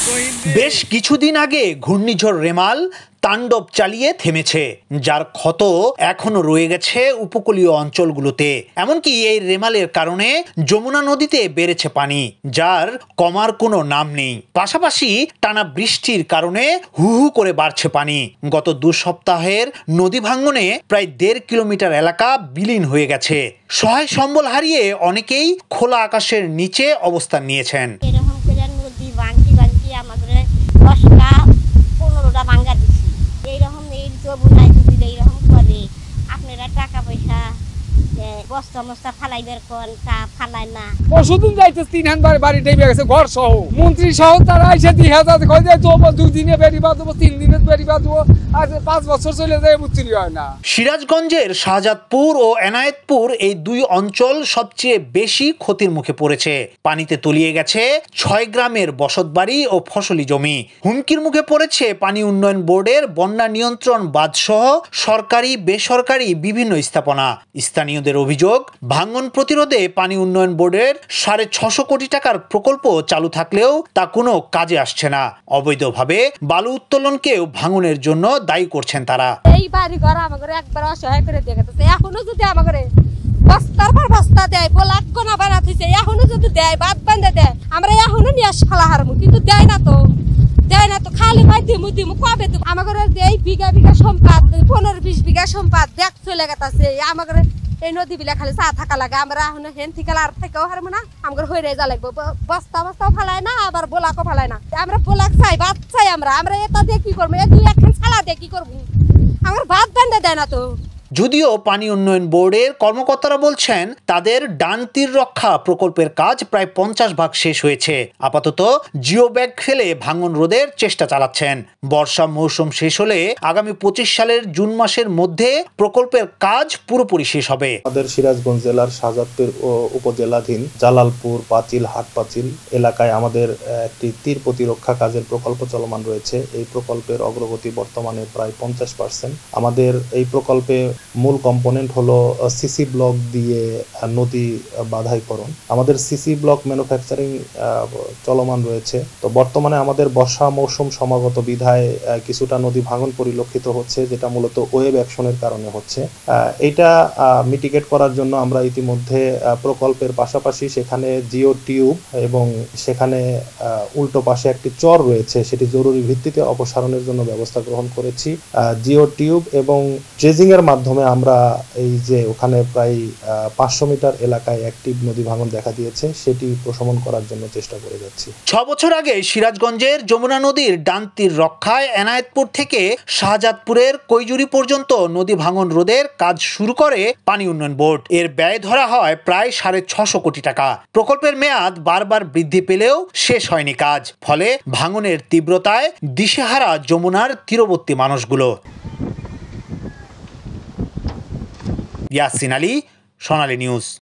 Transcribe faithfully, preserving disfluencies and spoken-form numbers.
বেশ কিছুদিন আগে ঘূর্ণিঝড় রেমাল তাণ্ডব চালিয়ে থেমেছে, যার ক্ষত এখনো রয়ে গেছে উপকূলীয় অঞ্চলগুলোতে। এমনকি এই রেমালের কারণে যমুনা নদীতে বেড়েছে পানি, যার কমার কোনো নাম নেই। পাশাপাশি টানা বৃষ্টির কারণে হু হু করে বাড়ছে পানি। গত দু সপ্তাহের নদী ভাঙ্গনে প্রায় দেড় কিলোমিটার এলাকা বিলীন হয়ে গেছে। সহায় সম্বল হারিয়ে অনেকেই খোলা আকাশের নিচে অবস্থান নিয়েছেন। পনেরোটা ভাঙ্গা দিচ্ছি এইরকম এই যমুনায় যদি এইরকম করে আপনারা টাকা পয়সা বস্তা মস্তা ফালাইবার কোন তা ফালাই না। পরশুদিন যাইতে তিন হাজার বাড়ি ডেবে গেছে ঘর সহ, মন্ত্রী সহ তারা এসে দুই হাজার কই যায় তো দুই দিনে বেরি বাঁধবো, তিন দিনে বেরি বাঁধবো, আর পাঁচ বছর চলে যায় মুক্তি হয় না। সিরাজগঞ্জের শাহজাদপুর ও এনায়েতপুর এই দুই অঞ্চল সবচেয়ে বেশি ক্ষতির মুখে পড়েছে। পানিতে তলিয়ে গেছে ছয় গ্রামের বসতবাড়ি ও ফসলি জমি। হুমকির মুখে পড়েছে পানি উন্নয়ন বোর্ডের বন্যা নিয়ন্ত্রণ বাঁধ সহ সরকারি বেসরকারি বিভিন্ন স্থাপনা। স্থানীয়দের অভিযোগ, ভাঙন প্রতিরোধে পানি উন্নয়ন বোর্ডের সাড়ে ছশো কোটি টাকার প্রকল্প চালু থাকলেও তা কোনো কাজে আসছে না। অবৈধভাবে বালু উত্তোলনকেও ভাঙনের জন্য দায়ী করছেন তারা। এই বাড়ি ঘর আমাদের একবার অসহায় করে দিয়ে গেছে, এখনো যদি আমাদের বস্তার পর বস্তা দেয়, ব্লক কোনা বানাতেছে, এখনো যদি দেয়, বাদ বান্ধে দেয়, আমরা এখনো নিয়ে ফালা হারমু, কিন্তু দেয় না তো দেয় না তো খালি ভাই দিমু দিমু কবে দেবো। আমাদের এই বিঘা বিঘা সম্পাদ, পনেরো বিশ বিঘা সম্পাদ দেখ চলে গেছে। আমাদের এই নদী বিলা খালি চা থাকা লাগে, আমরা এখন হেন থেকে আর থেকেও হারবো না, আমাদের হয়ে যা লাগবো। বস্তা বস্তাও ফালায় না, আবার বোলাকও ফালায় না। আমরা বোলাক চাই, ভাত চাই, আমরা আমরা এটা দিয়ে কি করবো, এই দুই একখান ছালা দিয়ে কি করবো, আমার ভাত বান্ধে দেয় না তো। যদিও পানি উন্নয়ন বোর্ডের কর্মকর্তারা বলছেন তাদের ডান তীর রক্ষা প্রকল্পের কাজ প্রায় পঞ্চাশ ভাগ শেষ হয়েছে। আপাতত জিও ব্যাগ ফেলে ভাঙন রোধের চেষ্টা চালাচ্ছেন। বর্ষা মৌসুম শেষ হলে আগামী পঁচিশ সালের জুন মাসের মধ্যে প্রকল্পের কাজ পুরোপুরি শেষ হবে। আমাদের সিরাজগঞ্জ জেলার শাহজাদপুর উপজেলাধীন জালালপুর পাঁচিল হাট পাঁচিল এলাকায় আমাদের একটি তীর প্রতিরক্ষা কাজের প্রকল্প চলমান রয়েছে। এই প্রকল্পের অগ্রগতি বর্তমানে প্রায় পঞ্চাশ পার্সেন্ট। আমাদের এই প্রকল্পে মূল কম্পোনেন্ট হলো সিসি ব্লক দিয়ে নদী বাধাইকরণ। আমাদের সিসি ব্লক ম্যানুফ্যাকচারিং চলমান রয়েছে। তো বর্তমানে আমাদের বর্ষা মৌসুম সমাগত বিধায় কিছুটা নদী ভাঙন পরিলক্ষিত হচ্ছে, যেটা মূলত ওয়েব অ্যাকশনের কারণে হচ্ছে। এটা মিটিগেট করার জন্য আমরা ইতিমধ্যে প্রকল্পের পাশাপাশি সেখানে জিও টিউব এবং সেখানে উল্টো পাশে একটি চর রয়েছে, সেটি জরুরি ভিত্তিতে অপসারণের জন্য ব্যবস্থা গ্রহণ করেছি। জিও টিউব এবং ড্রেজিং এর মাধ্যমে আমরা এই যে ওখানে প্রায় পাঁচশো মিটার এলাকায় অ্যাক্টিভ নদী ভাঙন দেখা দিয়েছে, সেটি প্রশমন করার জন্য চেষ্টা করে যাচ্ছি। ছ বছর আগে সিরাজগঞ্জের যমুনা নদীর ডান তীর রক্ষায় এনায়েতপুর থেকে শাহজাদপুরের কৈজুরি পর্যন্ত নদী ভাঙন রোধের কাজ শুরু করে পানি উন্নয়ন বোর্ড। এর ব্যয় ধরা হয় প্রায় সাড়ে ছশো কোটি টাকা। প্রকল্পের মেয়াদ বারবার বৃদ্ধি পেলেও শেষ হয়নি কাজ। ফলে ভাঙনের তীব্রতায় দিশেহারা যমুনার তীরবর্তী মানুষগুলো। ইয়াসিন আলী, সোনালী নিউজ।